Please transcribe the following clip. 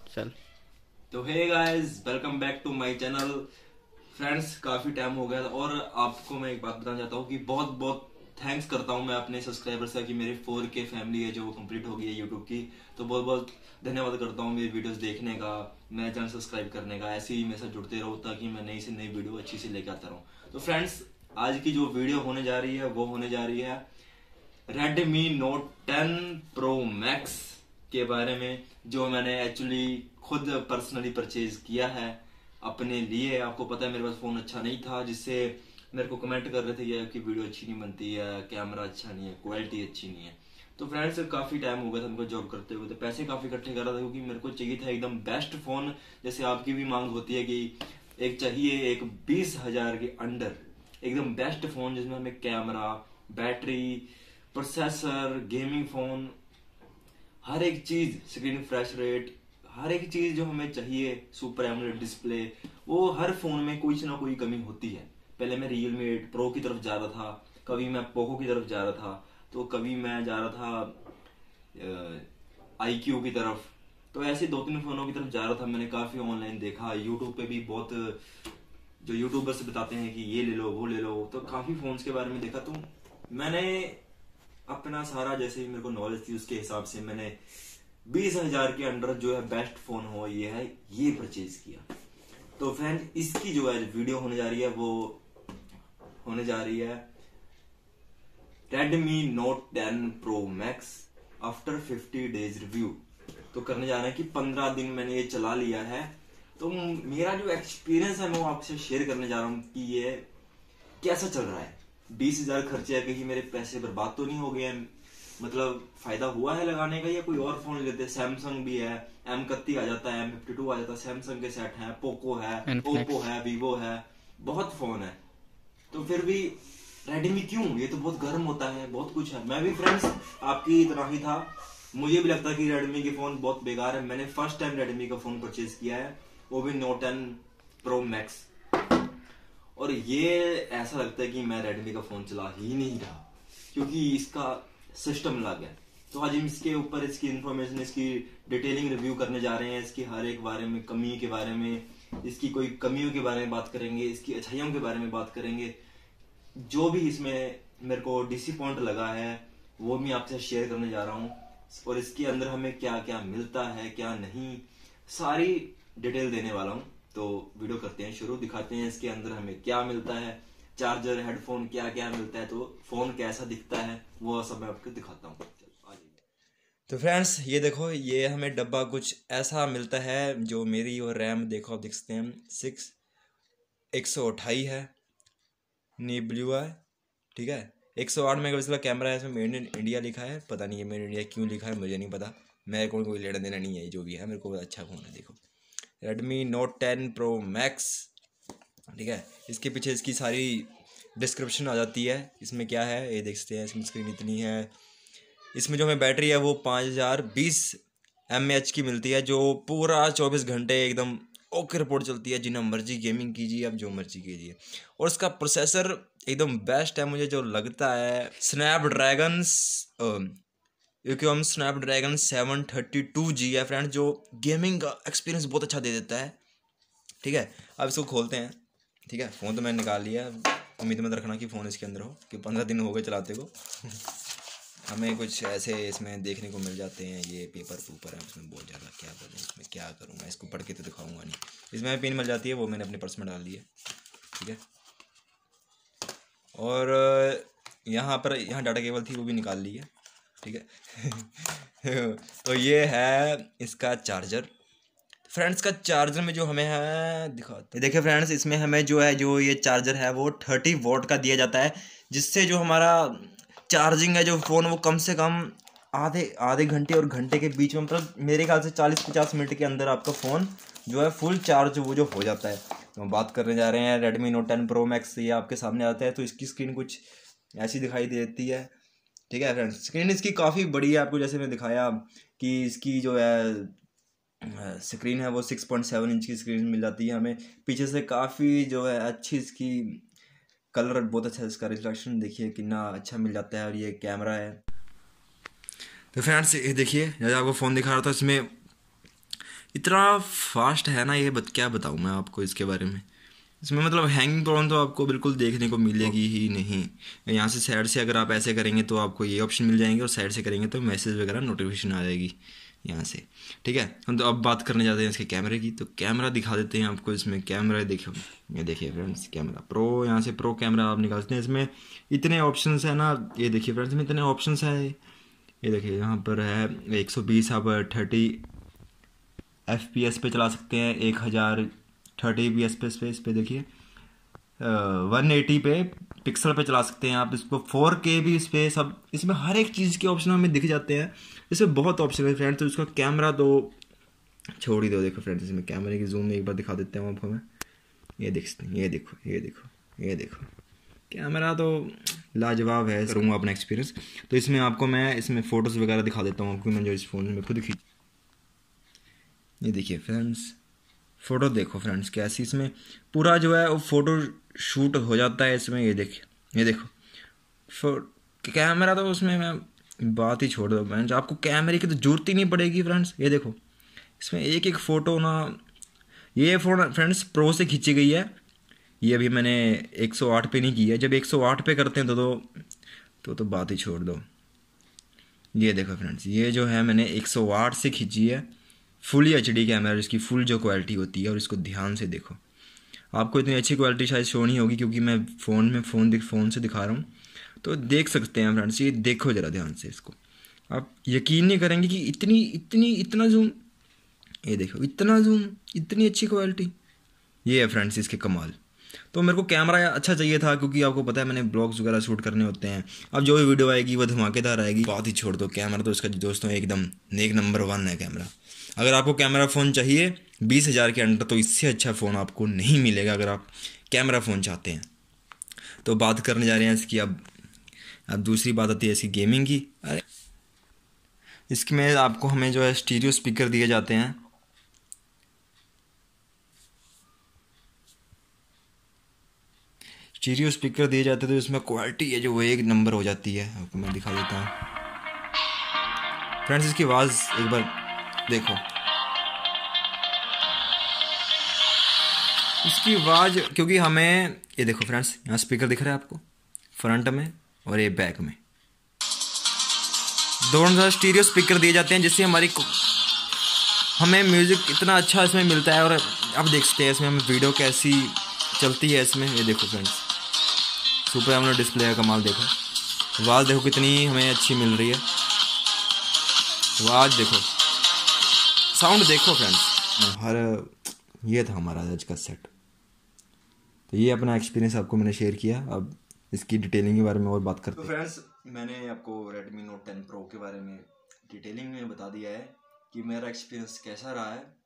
चल। तो hey guys, welcome back to my channel. Friends, काफी टाइम हो गया था और आपको मैं एक बात बताना चाहता हूँ कि बहुत बहुत थैंक्स करता हूँ मैं अपने सब्सक्राइबर्स का कि मेरी 4K फैमिली है जो वो कंप्लीट हो गई है यूट्यूब की। तो बहुत बहुत धन्यवाद करता हूँ मेरी वीडियोस देखने का, मेरा चैनल सब्सक्राइब करने का। ऐसे ही मेरे साथ जुड़ते रहो ताकि मैं नई से नई वीडियो अच्छी से लेकर आता रहूँ। तो फ्रेंड्स, आज की जो वीडियो होने जा रही है वो होने जा रही है Redmi Note 10 Pro Max के बारे में, जो मैंने एक्चुअली खुद पर्सनली परचेज किया है अपने लिए। आपको पता है मेरे पास फोन अच्छा नहीं था, जिससे मेरे को कमेंट कर रहे थे कि वीडियो अच्छी नहीं बनती है, कैमरा अच्छा नहीं है, क्वालिटी अच्छी नहीं है। तो फ्रेंड्स, काफी टाइम हो गया था मेरे को जॉब करते हुए, तो पैसे काफी इकट्ठे कर रहा था क्योंकि मेरे को चाहिए था एकदम बेस्ट फोन। जैसे आपकी भी मांग होती है कि एक चाहिए, एक 20,000 के अंडर एकदम बेस्ट फोन जिसमें हमें camera, battery, processor, gaming phone, हर एक चीज, स्क्रीन फ्रेश रेट, हर एक चीज जो हमें चाहिए, सुपर एमोलेड डिस्प्ले, वो हर फोन में कोई ना कोई कमी होती है। पहले मैं Realme 8 Pro की तरफ जा रहा था, कभी मैं पोको की तरफ जा रहा था, तो कभी मैं जा रहा था iQOO की तरफ। तो ऐसे दो तीन फोनों की तरफ जा रहा था। मैंने काफी ऑनलाइन देखा, यूट्यूब पे भी बहुत जो यूट्यूबर्स बताते हैं कि ये ले लो वो ले लो, तो काफी फोन्स के बारे में देखा। तो मैंने अपना सारा, जैसे ही मेरे को नॉलेज थी उसके हिसाब से मैंने 20,000 के अंडर जो है बेस्ट फोन हो ये परचेज किया। तो फ्रेंड, इसकी जो है वीडियो होने जा रही है वो होने जा रही है Redmi Note 10 Pro Max after 50 days review. तो करने जा रहे हैं कि 15 दिन मैंने ये चला लिया है। तो मेरा जो एक्सपीरियंस है मैं वो आपसे शेयर करने जा रहा हूँ कि ये कैसा चल रहा है। 20,000 खर्चे है, कहीं मेरे पैसे बर्बाद तो नहीं हो गए हैं? मतलब फायदा हुआ है लगाने का, या कोई और फोन लेते हैं? सैमसंग भी है, M31 आ जाता है, M52 आ जाता है, सैमसंग के सेट है, पोको है, ओप्पो इन्फिनिक्स। है, वीवो है, बहुत फोन है। तो फिर भी रेडमी क्यों? ये तो बहुत गर्म होता है, बहुत कुछ है। मैं भी फ्रेंड्स आपकी तरह ही था, मुझे भी लगता कि रेडमी के फोन बहुत बेकार है। मैंने फर्स्ट टाइम रेडमी का फोन परचेज किया है, वो भी Note 10 Pro Max। और ये ऐसा लगता है कि मैं रेडमी का फोन चला ही नहीं रहा, क्योंकि इसका सिस्टम अलग है। तो आज हम इसके ऊपर इसकी इंफॉर्मेशन, इसकी डिटेलिंग रिव्यू करने जा रहे हैं, इसकी हर एक बारे में, कमी के बारे में, इसकी कोई कमियों के बारे में बात करेंगे, इसकी अच्छाइयों के बारे में बात करेंगे। जो भी इसमें मेरे को डिसअपॉइंट लगा है वो मैं आपसे शेयर करने जा रहा हूँ। और इसके अंदर हमें क्या क्या मिलता है, क्या नहीं, सारी डिटेल देने वाला हूँ। तो वीडियो करते हैं शुरू, दिखाते हैं इसके अंदर हमें क्या मिलता है, चार्जर, हेडफोन, क्या क्या मिलता है, तो फोन कैसा दिखता है, वो सब मैं आपको दिखाता हूँ। तो फ्रेंड्स, ये देखो, ये हमें डब्बा कुछ ऐसा मिलता है। जो मेरी और रैम देखो, आप देख सकते हैं 128 है, नी ब्लू है, ठीक है। 108 मेगापिक्सल का कैमरा है, इसमें मेड इन इंडिया लिखा है। पता नहीं ये मेड इन इंडिया क्यों लिखा है, मुझे नहीं पता। मेरे को कोई लेना देना नहीं है, जो भी है मेरे को अच्छा फोन है। देखो, Redmi Note 10 Pro Max, ठीक है। इसके पीछे इसकी सारी डिस्क्रिप्शन आ जाती है। इसमें क्या है ये देख सकते हैं, इसमें स्क्रीन इतनी है। इसमें जो हमें बैटरी है वो 5020 mAh की मिलती है, जो पूरा 24 घंटे एकदम ओके रिपोर्ट चलती है। जितना मर्जी गेमिंग कीजिए, आप जो मर्जी कीजिए। और इसका प्रोसेसर एकदम बेस्ट है, मुझे जो लगता है स्नैपड्रैगन, क्योंकि हम स्नैपड्रैगन 732G है फ्रेंड, जो गेमिंग का एक्सपीरियंस बहुत अच्छा दे देता है, ठीक है। अब इसको खोलते हैं, ठीक है। फ़ोन तो मैंने निकाल लिया, उम्मीद मत रखना कि फ़ोन इसके अंदर हो, कि 15 दिन हो गए चलाते को। हमें कुछ ऐसे इसमें देखने को मिल जाते हैं, ये पेपर है उसमें बहुत ज़्यादा। क्या बोलें, इसमें क्या करूँ मैं, इसको पढ़ के तो दिखाऊंगा नहीं। इसमें पिन मिल जाती है, वो मैंने अपने पर्स में डाल दी है, ठीक है। और यहाँ डाटा केबल थी, वो भी निकाल ली है, ठीक है। तो ये है इसका चार्जर। फ्रेंड्स, का चार्जर में जो हमें है दिखाते, देखिए फ्रेंड्स, इसमें हमें जो है, जो ये चार्जर है वो 30 वोल्ट का दिया जाता है, जिससे जो हमारा चार्जिंग है जो फ़ोन, वो कम से कम आधे आधे घंटे और घंटे के बीच में, मतलब मेरे ख्याल से 40-50 मिनट के अंदर आपका फ़ोन जो है फुल चार्ज वो जो हो जाता है। तो हम बात करने जा रहे हैं Redmi Note 10 Pro Max। ये आपके सामने आता है, तो इसकी स्क्रीन कुछ ऐसी दिखाई देती है, ठीक है फ्रेंड्स। स्क्रीन इसकी काफ़ी बड़ी है, आपको जैसे मैं दिखाया कि इसकी जो है स्क्रीन है वो 6.7 इंच की स्क्रीन मिल जाती है हमें। पीछे से काफ़ी जो है अच्छी इसकी कलर, बहुत अच्छा इसका रिफ्लेक्शन देखिए कितना अच्छा मिल जाता है। और ये कैमरा है। तो फ्रेंड्स, ये देखिए, जैसे आपको फ़ोन दिखा रहा था, इसमें इतना फास्ट है ना ये, क्या बताऊँ मैं आपको इसके बारे में। इसमें मतलब हैंगिंग प्रॉब्लम तो आपको बिल्कुल देखने को मिलेगी ही नहीं। यहाँ से साइड से अगर आप ऐसे करेंगे तो आपको ये ऑप्शन मिल जाएंगे, और साइड से करेंगे तो मैसेज वगैरह नोटिफिकेशन आ जाएगी यहाँ से। ठीक है, हम तो अब बात करने जाते हैं इसके कैमरे की। तो कैमरा दिखा देते हैं आपको। इसमें कैमरा देखो, ये देखिए फ्रेंड्स, कैमरा प्रो, यहाँ से प्रो कैमरा आप निकाल सकते हैं। इसमें इतने ऑप्शंस है ना, ये देखिए फ्रेंड्स, इसमें इतने ऑप्शंस है। ये देखिए यहाँ पर है 120, आप 30 FPS पे चला सकते हैं, 1000 30 FPS पे देखिए 180 पे पिक्सल पे चला सकते हैं आप इसको, 4K भी इस पे, सब इसमें हर एक चीज़ के ऑप्शन हमें दिख जाते हैं। इसमें बहुत ऑप्शन है फ्रेंड्स। तो इसका कैमरा तो छोड़ ही दो। देखो फ्रेंड्स, इसमें कैमरे की जूम एक बार दिखा देते हैं आपको मैं। ये देख सकते हैं, ये देखो, ये देखो, ये देखो, कैमरा तो लाजवाब है। करूँगा अपना एक्सपीरियंस। तो इसमें आपको मैं इसमें फ़ोटोज़ वगैरह दिखा देता हूँ आपको, मैं जो इस फ़ोन में खुद खींच। ये देखिए फ्रेंड्स, फ़ोटो देखो फ्रेंड्स कैसी, इसमें पूरा जो है वो फ़ोटो शूट हो जाता है इसमें। ये देखिए, ये देखो कैमरा तो उसमें मैं बात ही छोड़ दो फ्रेंड्स, आपको कैमरे की तो जरूरत ही नहीं पड़ेगी फ्रेंड्स। ये देखो इसमें एक एक फ़ोटो ना, ये फ़ोन फ्रेंड्स प्रो से खींची गई है। ये अभी मैंने 108 पे नहीं की है। जब 108 पे करते हैं तो बात ही छोड़ दो। ये देखो फ्रेंड्स, ये जो है मैंने 108 से खींची है, फुली HD कैमरा, जिसकी फुल जो क्वालिटी होती है। और इसको ध्यान से देखो, आपको इतनी अच्छी क्वालिटी शायद शो नहीं होगी क्योंकि मैं फ़ोन से दिखा रहा हूँ। तो देख सकते हैं फ्रेंड्स, ये देखो ज़रा ध्यान से इसको, आप यकीन नहीं करेंगे कि इतना जूम, ये देखो इतना जूम, इतनी अच्छी क्वालिटी। ये है फ्रेंड्स इसके कमाल। तो मेरे को कैमरा अच्छा चाहिए था क्योंकि आपको पता है मैंने ब्लॉग्स वगैरह शूट करने होते हैं। अब जो भी वीडियो आएगी वो धमाकेदार आएगी। बात ही छोड़ दो, कैमरा तो इसका दोस्तों एकदम नेक नंबर 1 है कैमरा। अगर आपको कैमरा फ़ोन चाहिए 20,000 के अंडर, तो इससे अच्छा फ़ोन आपको नहीं मिलेगा अगर आप कैमरा फ़ोन चाहते हैं। तो बात करने जा रहे हैं इसकी। अब दूसरी बात आती है इसकी गेमिंग की। अरे इसमें आपको हमें जो है स्टीरियो स्पीकर दिए जाते हैं। स्टीरियो स्पीकर दिए जाते हैं तो इसमें क्वालिटी है जो वो एक नंबर हो जाती है। आपको मैं दिखा देता हूँ फ्रेंड्स, इसकी आवाज़ एक बार देखो। इसकी आवाज़, क्योंकि हमें ये देखो फ्रेंड्स, यहाँ स्पीकर दिख रहा है आपको फ्रंट में और ये बैक में, दोनों स्टीरियो स्पीकर दिए जाते हैं जिससे हमें म्यूज़िक इतना अच्छा इसमें मिलता है। और अब देख सकते हैं इसमें हमें वीडियो कैसी चलती है इसमें। ये देखो फ्रेंड्स, सुपर एमोलेड डिस्प्ले है, कमाल। देखो आवाज़ देखो कितनी हमें अच्छी मिल रही है। आवाज़ देखो, साउंड देखो फ्रेंड्स। ये था हमारा आज का सेट। तो ये अपना एक्सपीरियंस आपको मैंने शेयर किया। अब इसकी डिटेलिंग के बारे में और बात करते हैं। तो फ्रेंड्स, मैंने आपको Redmi Note 10 Pro के बारे में डिटेलिंग में बता दिया है कि मेरा एक्सपीरियंस कैसा रहा है।